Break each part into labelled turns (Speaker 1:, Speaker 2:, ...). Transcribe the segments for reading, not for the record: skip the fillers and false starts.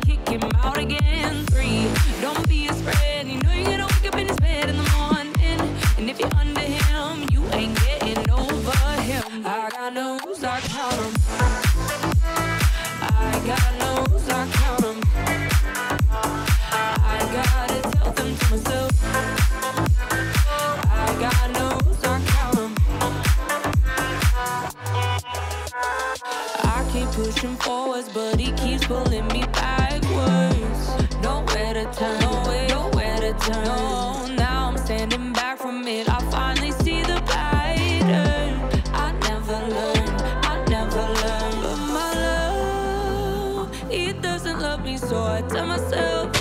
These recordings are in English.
Speaker 1: kick him out again. 3, don't be his friend. You know you're gonna wake up in his bed in the morning. And if you're under him, you ain't getting over him. I got no's, I count 'em. I got no's, I count 'em. I gotta tell them to myself. I got no's, I count 'em. I keep pushing forwards, but he keeps pulling me backwards. Nowhere to turn, nowhere to turn. No, now I'm standing back from it. I finally see the pattern. I never learned. But my love, he doesn't love me, so I tell myself,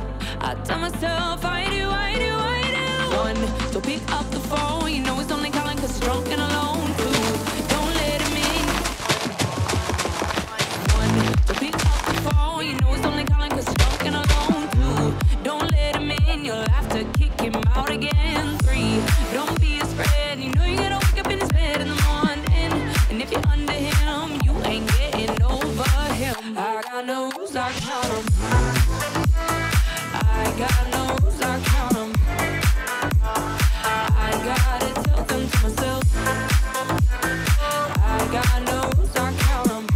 Speaker 1: I do. 1, don't pick up the phone. You know he's only calling 'cause he's drunk and alone. 2, don't let him in. 1, don't pick up the phone. You know he's only calling 'cause he's drunk and alone. 2, don't let him in. You'll have to kick him out again. 3, don't be his friend. You know you gotta wake up in his bed in the morning. And if you're under him, you ain't getting over him. I got no's, I count 'em. I got no's, I count 'em. I gotta tell them to myself. I got no's, I count 'em.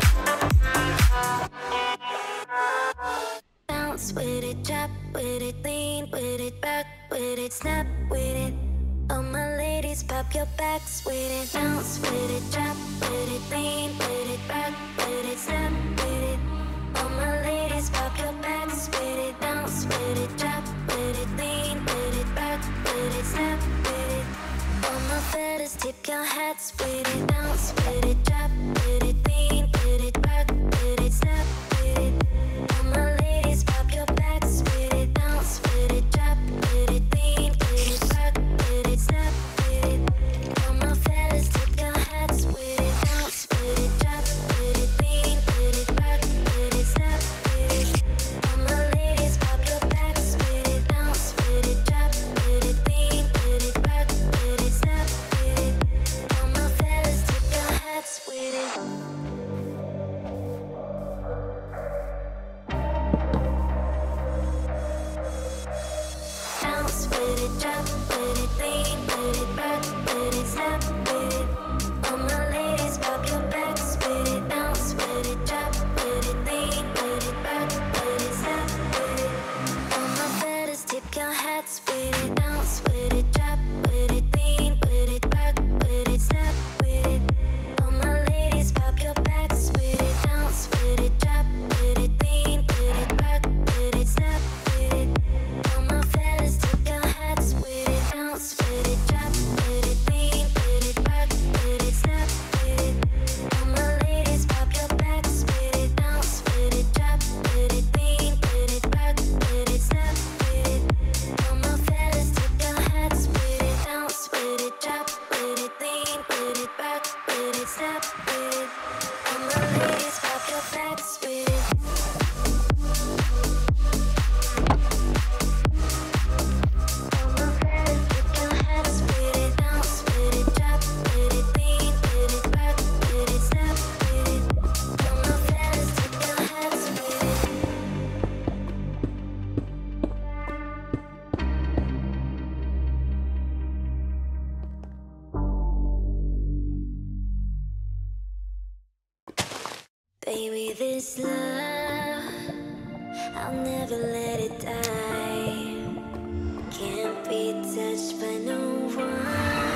Speaker 2: Bounce with it, drop with it, lean with it, rock with it, snap with it. All my ladies, pop your backs with it. Bounce with it, drop with it, lean with it, rock with it, snap with it. All my ladies, pop your backs with it. Bounce with it, drop with it, lean with it, rock with it, snap with it. All my fellas, tip your hats with it. Bounce with it, drop with it, lean with it, rock with it, snap with it. All my ladies, pop your backs with it. Bounce with it, drop with it, lean with it, rock with it, snap with it. All my fellas, tip your hats with it. Bounce with it, drop with it, lean with it, rock with it, snap with it. All my ladies, pop your backs with it. Bounce with it, drop with it, lean with it, rock with it, snap with it. All my fellas, tip your hats with it. Bounce with it, drop with it, lean with it, rock with it, snap with it. All my ladies, pop your backs with it. Bounce with it, drop with it, lean with it, rock with it, snap with it. All my fellas, tip your hats with it. Bounce with it, drop with it, lean with it, rock with it, snap with it. All my ladies, pop your backs with it. Bounce with it, drop with it, lean with it, rock with it, snap with it. All my fellas, tip your hats with it. Bounce with it, drop with it, lean with it, rock with it, snap with it. All my ladies, pop your backs with it. Bounce with it, drop with it, lean with it, rock with it, snap with it. All my fellas, tip your hats with it. Bounce with it, drop with it, lean with it, rock with it, snap with it. All my ladies, pop your backs with it. All my fellas, tip your hats with it. Bounce with it, drop with it, lean with it, rock with it, snap with it. All my fellas, tip your hats with it. Baby, this love, I'll never let it die. Can't be touched by no one.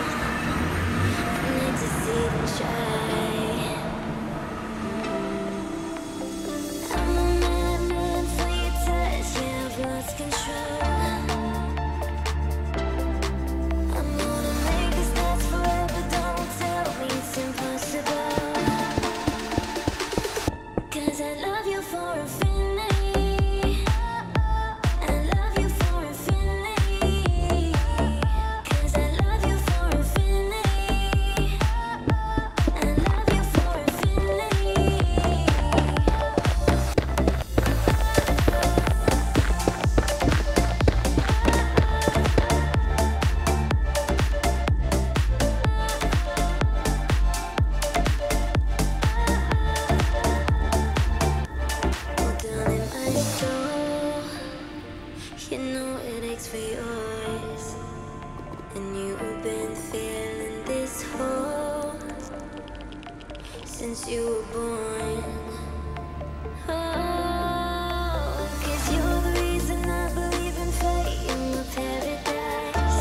Speaker 2: I need to see them try. I'm a madman for your touch, yeah, I've lost control. I'm gonna make this last forever, don't tell me it's impossible. 'Cause I love you for infinity. I love you for infinity. 'Cause I love you for infinity. I love so. You know it aches for yours, and you've been feeling this hole since you were born. Oh, 'cause you're the reason I believe in fate. You're my paradise.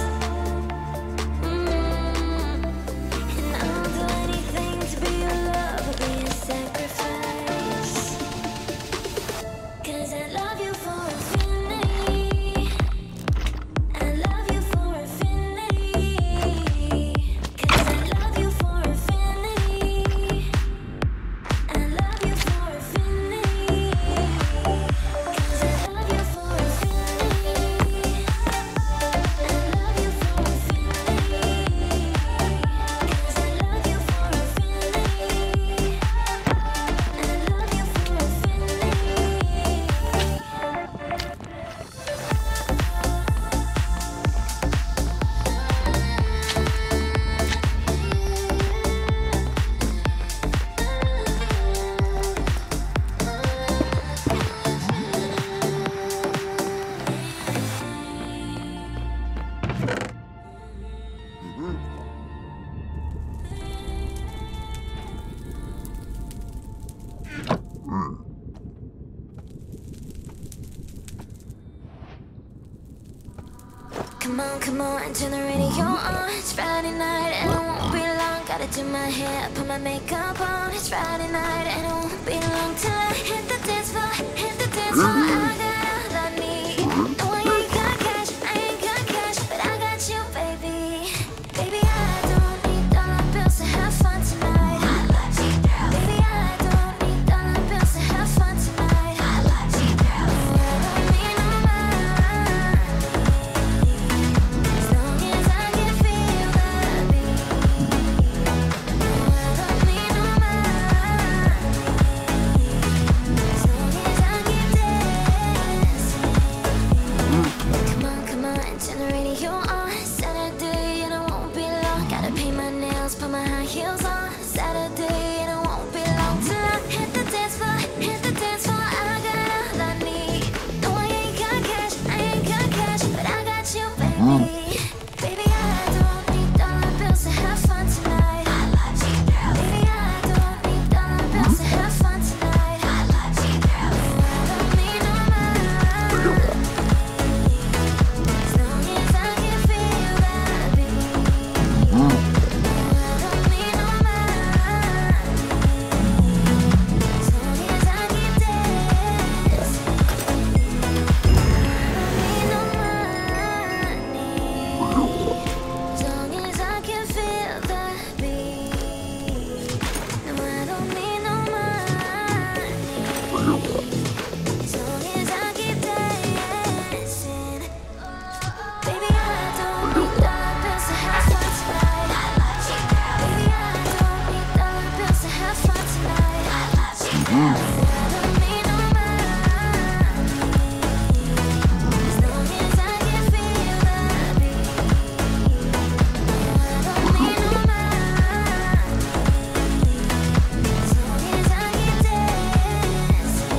Speaker 2: And I'll do anything to be your love, I'll be a sacrifice. 'Cause I love you for infinity. I love you for infinity. 'Cause I love you for infinity. I love you for infinity. 'Cause I love you for infinity. I love you for infinity. 'Cause I love you for infinity. I love you for Come on, turn the radio on. It's Friday night and it won't be long. Gotta do my hair, put my makeup on. It's Friday night and it won't be long till I hit the dance floor, hit the dance floor. I got all I need. No, I ain't got cash, I ain't got cash, but I got you, baby. Baby, I don't need dollar bills to have fun tonight. I love you, girl. Baby, I don't need dollar bills to have fun tonight. I love you, girl. No, I don't need no money. As long as I can feel the beat. No, I don't need no money. As long as I keep dancing. Come on, turn the radio on. Saturday and it won't be long. Gotta paint my nails, put my high heels on. Saturday and it won't be long till I hit the dance floor, hit the dance floor. I got all I need. No, I ain't got cash, I ain't got cash, but I got you, baby. Baby, I don't need dollar bills to have fun tonight. I love you, girl. Baby, I don't need dollar bills to have fun tonight. I love you, girl. No, I don't need no money. As long as I can feel that beat. No, I don't need no money. As long as I keep dancing. I don't need no money. As long as I can feel that beat. No, I don't need no money. As long as I keep dancing. Baby, I don't need dollar bills to have fun tonight. I love you, girl. Baby, I don't need dollar bills to have fun tonight. I love you, girl. I don't need no money. As long as I can feel the beat. No, I don't need no money. As long as I keep dancing.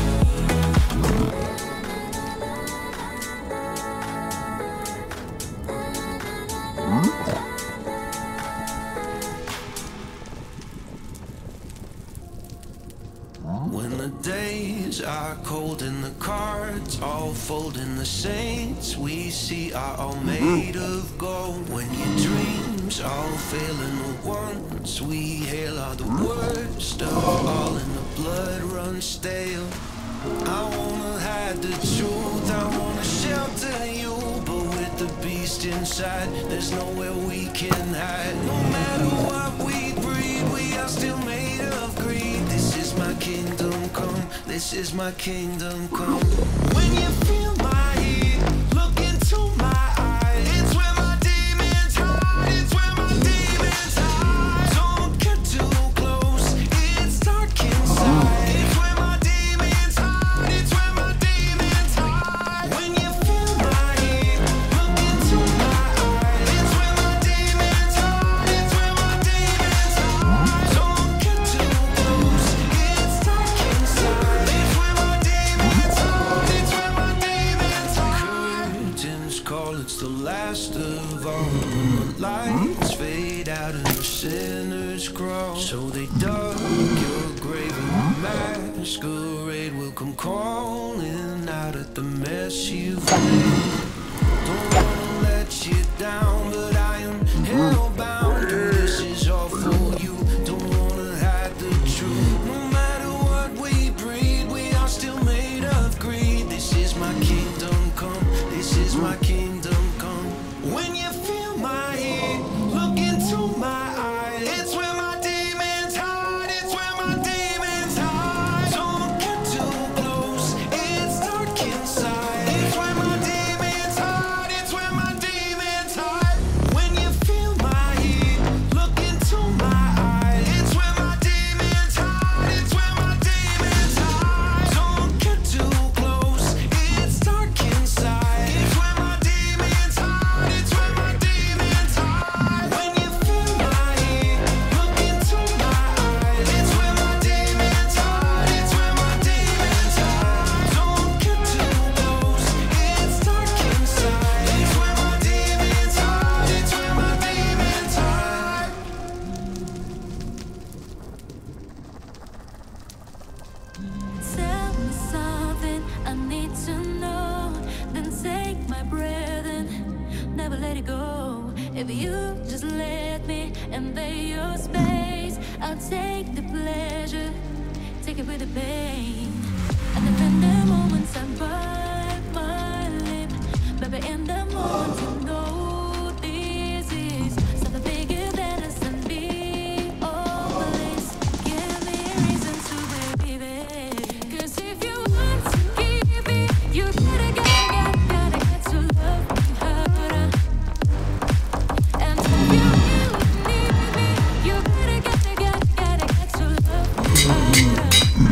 Speaker 3: When the days are cold and the cards all fold and the saints we see are all made of gold. When your dreams all fail and the ones we hail are the worst of all and the blood runs stale. I wanna hide the truth, I wanna shelter you, but with the beast inside, there's nowhere we can hide. No matter what we breed, we are still made of greed. This is my kingdom come, this is my kingdom come. When you feel my heat, look into my eyes. It's where my demons hide, it's where my demons hide. Don't get too close, it's dark inside. It's where my demons hide, it's where my demons hide. When you feel my heat, look into my eyes. It's where my demons hide, it's where my demons hide. Don't get too close, it's dark inside. It's where my demons hide. when the lights fade out and the sinners crawl. So they dug your grave and the masquerade will come crawling out at the mess you've made. Don't wanna let you down, but I am hellbound. This is all for you. Don't wanna hide the truth. No matter what we breed, we are still made of greed. This is my kingdom come. This is my kingdom come. When you feel my heat, look into my eyes. It's where my demons hide. It's where my demons hide. Don't get too close. It's dark inside. It's where my demons hide. It's where my demons hide. When you feel my heat, look into my eyes. It's where my demons hide. It's where my demons hide. Don't get too close. It's dark inside. It's where my demons hide. It's where my demons hide. When you feel my heat, look into my eyes. It's where my demons hide. It's where my demons hide. Don't get too close. It's dark inside. It's where my demons hide. It's where my demons hide.
Speaker 1: Tell me something I need to know. Then take my breath and never let it go. If you just let me invade your space, I'll take the pleasure, take it with the pain. And then in the moments I bite my lip, baby, in the moment you know this is something bigger than us and be always. Give me a reason to believe it. 'Cause if you want to keep it, you gotta get to love me harder. And if you really need me, you gotta get to love me harder.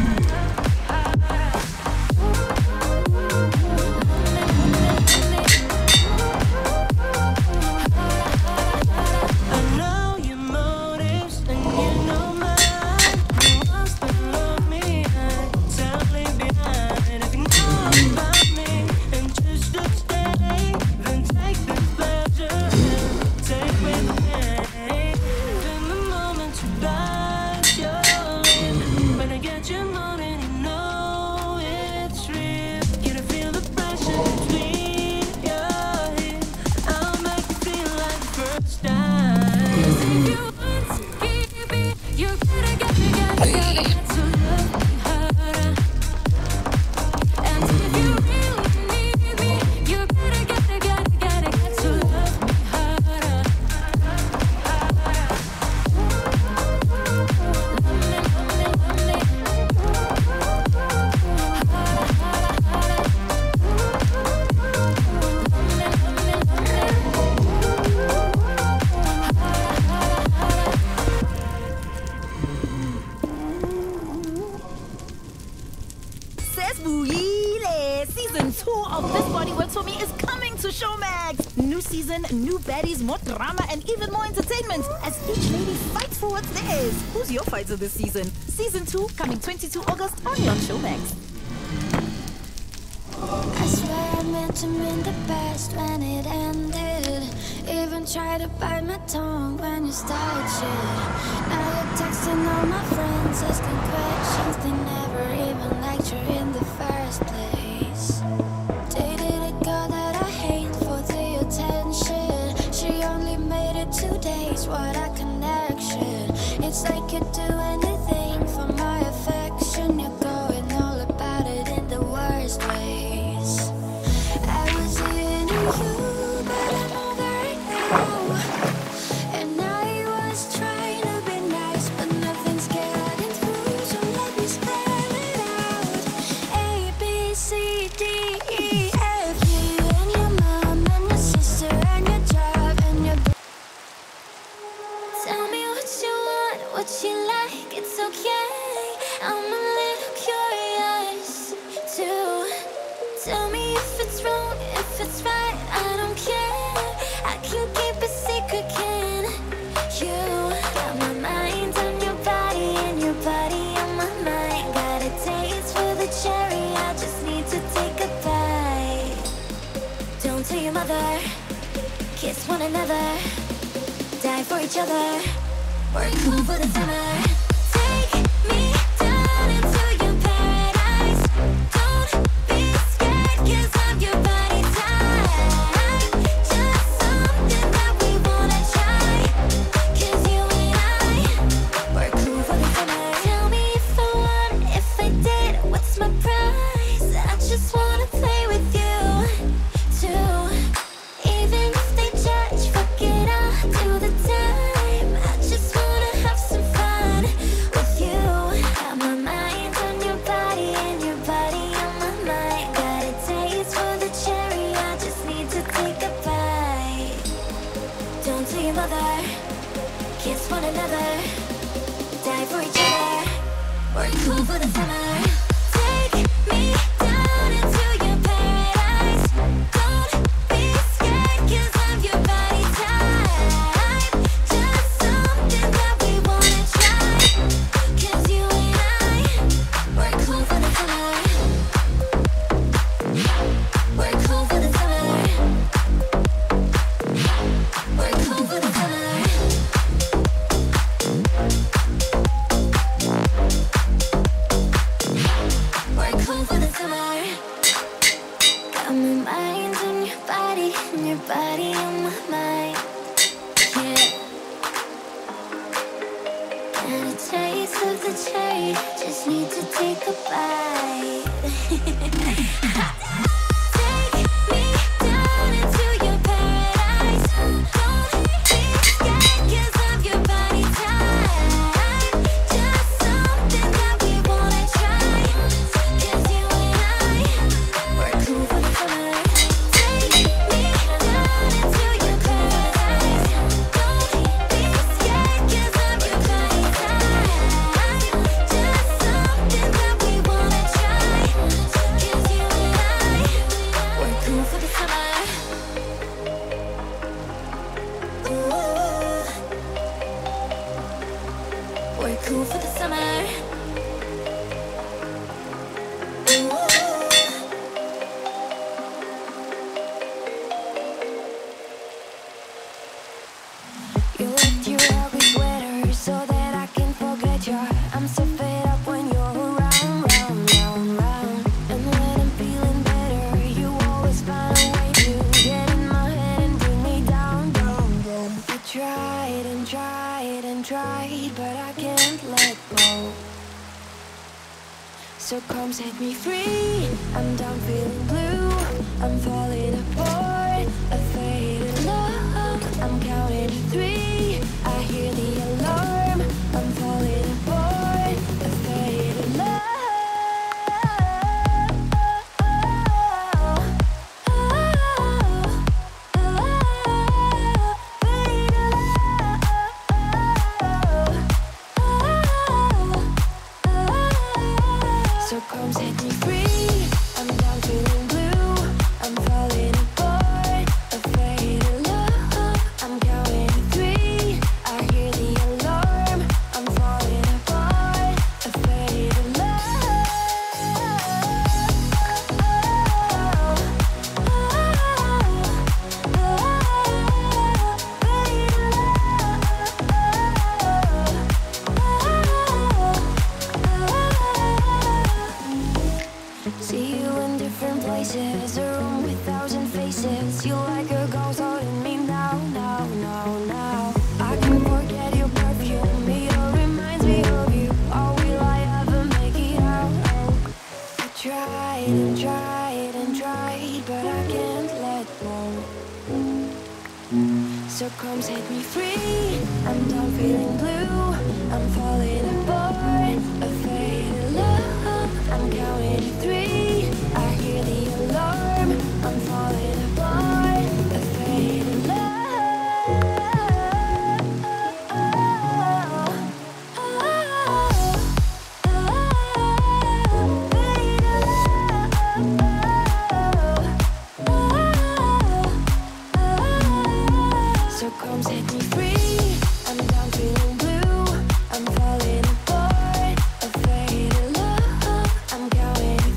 Speaker 4: New baddies, more drama, and even more entertainment as each lady fights for what's theirs. Who's your fighter this season? Season 2 coming 22 August only on Showmax.
Speaker 2: I swear I meant to mean the best when it ended. Even tried to bite my tongue when you started shit. Now you're texting all my friends, asking questions. They never even liked you in the first place. Dated a girl that I hate for the attention. She only made it 2 days, what a connection. It's like you'd do anything for my affection. You're going all about it in the worst ways. I was into you, but I'm over it now. And I was trying to be nice, but nothing's getting through, so let me spell it out. A, B, C, D, E, F, you and your mom and your sister and your job and your tell me what you want, what you like, it's okay. I'm a little curious too. Tell me if it's wrong, if it's right, I don't care. I can keep a secret, can you? Got my mind on your body and your body on my mind. Got a taste for the cherry, I just need to take a bite. Don't tell your mother, kiss one another, die for each other. We're cool for the summer. Take me down into your paradise. Don't be scared, 'cause I'm your body type. Just something that we wanna try. 'Cause you and I, we're cool for the summer. Tell me if I won, if I did, what's my prize? I just wanna play with you too. Even if they judge, fuck it, I'll do the time. I just wanna have some fun with you. Got my mind on your body and your body on my mind. Got a taste for the cherry, I just need to take a bite. Don't tell your mother, kiss one another, die for each other. We're cool for the summer. Take me down into your paradise. Don't be scared, 'cause I'm your body type. Just something that we wanna try. 'Cause you and I, we're cool for the summer. We're cool for the summer. We're cool for the summer. We're cool for the summer. Got my mind on your body and your body on my mind. Yeah. And a taste of the cherry, just need to take a bite. Take me down into your paradise. Don't be scared, 'cause I'm your body type. Just something that we wanna try. 'Cause you and I, we're cool for the summer. Take me down into your paradise. Don't be scared, 'cause I'm your body type. Just something that we wanna try. 'Cause you and I, we're cool for the summer. Ooh. We're cool for the summer. Ooh. You left your ugly sweater so that I can forget you. I'm so fed up when you're around, round, round, round. And when I'm feeling better, you always find a way to get in my head and bring me down, down, down. I tried and tried and tried, but I can't let go. So come set me free. I'm done feeling blue. I'm falling apart. A faded love. I'm counting to 3. I hear the alarm. I'm falling apart. A faded So come set me free. I'm done feeling blue. I'm falling apart. A faded love. I'm counting to 3. I hear the alarm. I'm falling apart. A faded See you in different places, a room with 1,000 faces. You like a ghost holding me now, now, now, now. I can forget your perfume, it all reminds me of you. Oh, will I ever make it out? I tried and tried and tried, but I can't let go. So come set me free. I'm done feeling blue. I'm falling apart. A faded love. I'm counting to 3. I hear the alarm. I'm falling apart. A faded So come set me free. I'm done feeling blue. I'm falling apart. A faded love. I'm counting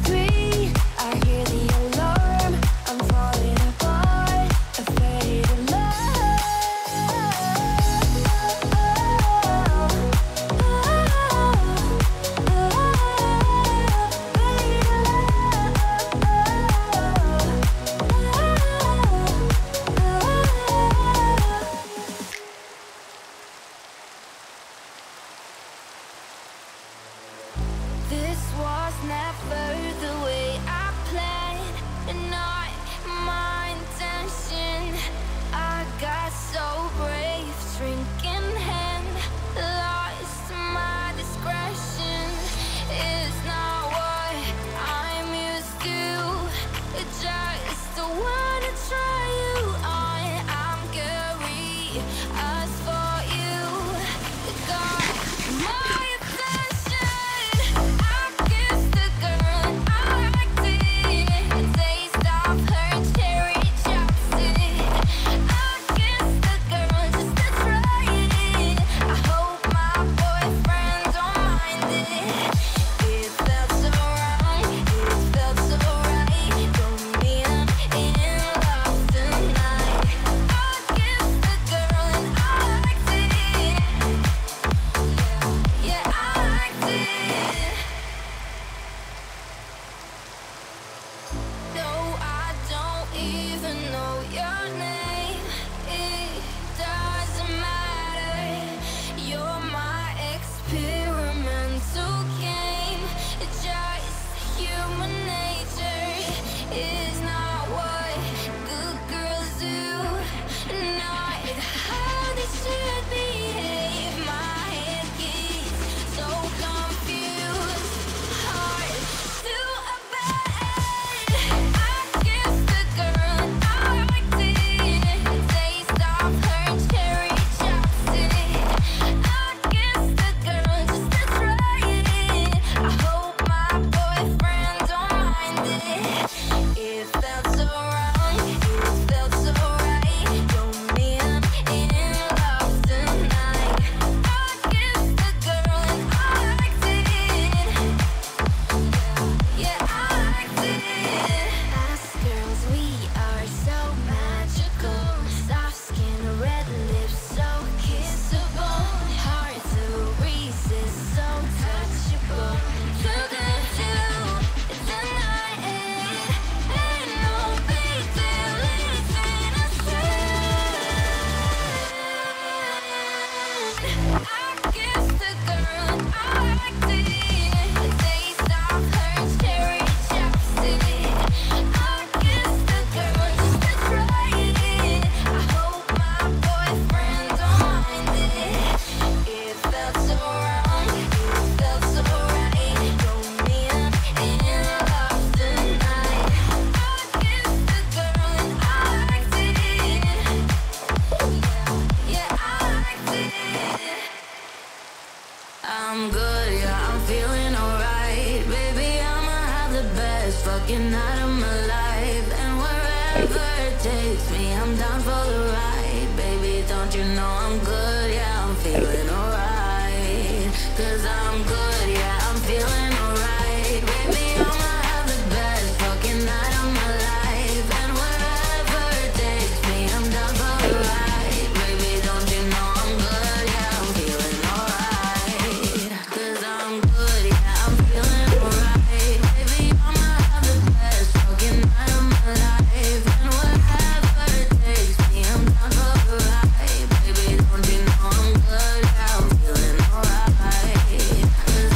Speaker 1: wherever it takes me, I'm down for the ride. Baby, don't you know I'm good? Yeah, I'm feeling alright. 'Cause I'm good, yeah, I'm feeling alright. Baby, I'ma have the best fucking night of my life. And wherever it takes me, I'm down for the ride. Baby, don't you know I'm good? Yeah, I'm feeling alright. 'Cause I'm good, yeah, I'm feeling alright. Baby, I'ma have the best fucking night of my life. And wherever it takes me, I'm down for the ride. Baby, don't you know I'm good? Yeah, I'm feeling alright.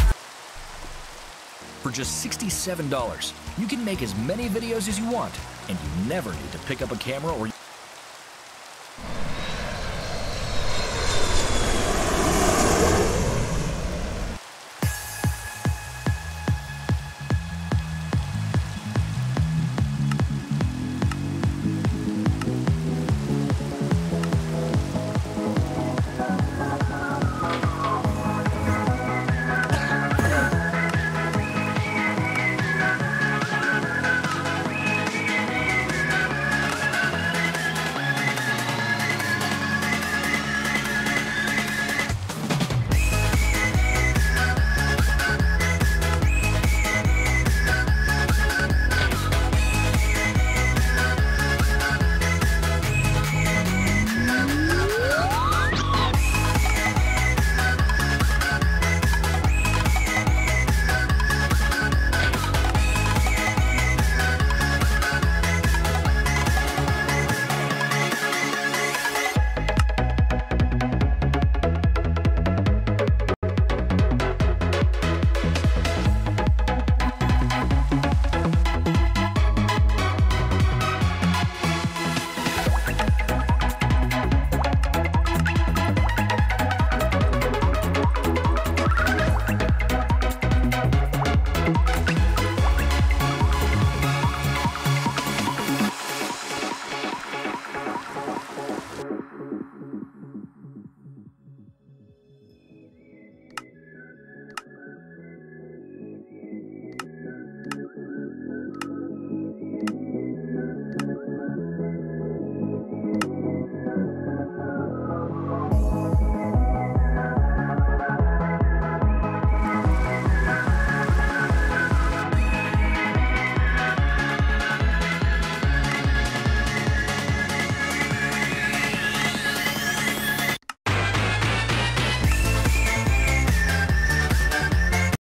Speaker 5: For just $67, you can make as many videos as you want, and you never need to pick up a camera or